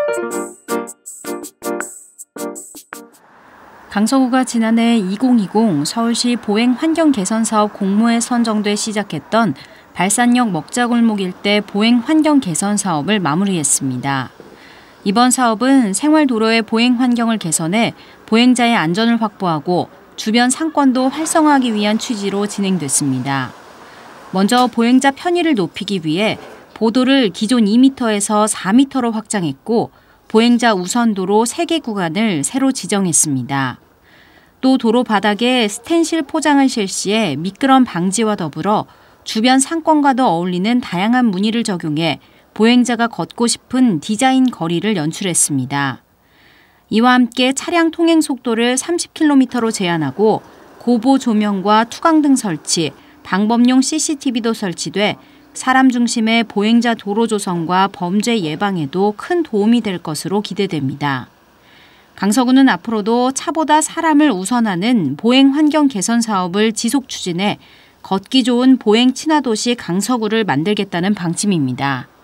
강서구가 지난해 2020 서울시 보행 환경 개선 사업 공모에 선정돼 시작했던 발산역 먹자골목 일대 보행 환경 개선 사업을 마무리했습니다. 이번 사업은 생활도로의 보행 환경을 개선해 보행자의 안전을 확보하고 주변 상권도 활성화하기 위한 취지로 진행됐습니다. 먼저 보행자 편의를 높이기 위해 보도를 기존 2m에서 4m로 확장했고 보행자 우선도로 3개 구간을 새로 지정했습니다. 또 도로 바닥에 스텐실 포장을 실시해 미끄럼 방지와 더불어 주변 상권과도 어울리는 다양한 무늬를 적용해 보행자가 걷고 싶은 디자인 거리를 연출했습니다. 이와 함께 차량 통행 속도를 30km로 제한하고 고보 조명과 투광등 설치, 방범용 CCTV도 설치돼 사람 중심의 보행자 도로 조성과 범죄 예방에도 큰 도움이 될 것으로 기대됩니다. 강서구는 앞으로도 차보다 사람을 우선하는 보행 환경 개선 사업을 지속 추진해 걷기 좋은 보행 친화 도시 강서구를 만들겠다는 방침입니다.